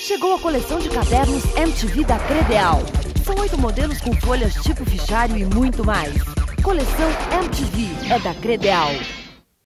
Chegou a coleção de cadernos MTV da Credeal. São 8 modelos com folhas tipo fichário e muito mais. Coleção MTV é da Credeal.